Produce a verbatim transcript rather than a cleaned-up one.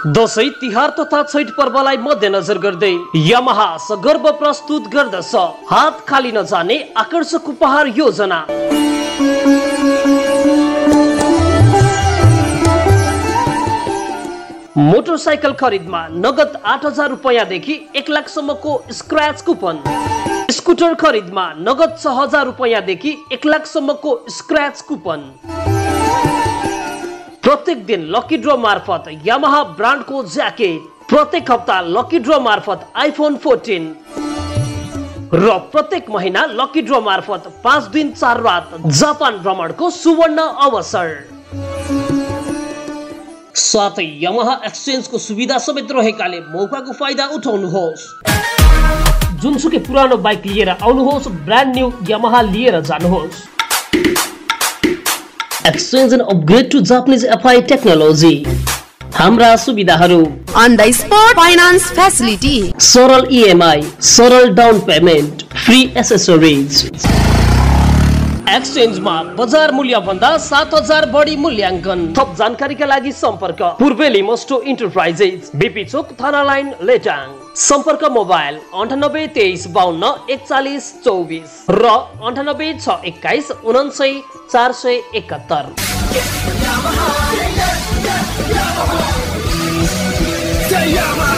दशैं तिहार तथा छैठ पर्वलाई मध्यनजर गर्दै यामाहा सगर्व प्रस्तुत गर्दछ हात खाली नजाने आकर्षक उपहार योजना। मोटरसाइकल खरिदमा नगद आठ हजार रुपैयाँदेखि एक लाख सम्मको स्क्रैच कुपन, स्कुटर खरिदमा नगद छ हजार रुपैयाँदेखि एक लाख सम्मको स्क्रैच कुपन, प्रत्येक दिन लकी ड्र मार्फत यामाहा ब्रान्डको ज्याकेट, प्रत्येक हप्ता लकी ड्र मार्फत आइफोन फोर्टीन र प्रत्येक महिना लकी ड्र मार्फत पाँच दिन चार रात जापान भ्रमणको सुवर्ण अवसर। साथै यामाहा एक्सचेन्जको सुविधा समेत रहेकाले मौकाको फाइदा उठाउनुहोस्। जुनसुकै पुरानो बाइक लिएर आउनुहोस्, ब्रान्ड न्यू यामाहा लिएर जानुहोस्। Exchange and upgrade to Japanese F I technology. हाम्रा सुविधाहरू on the spot finance facility, सरल E M I, सरल down payment, free accessories. Exchange मा बजार मूल्य भन्दा सात हजार बढी मूल्याङ्कन। थप जानकारीका लागि सम्पर्क पूर्वेली मस्टो enterprises, BP Chowk, Thana line, लेटाङ। सम्पर्क मोबाइल अन्ठानब्बे तेइस बाहन्न एकचालिस चौबिस र अन्ठानब्बे छ एक्काइस उनान्सय चार सय एकहत्तर। Yamaha, Yamaha, Yamaha.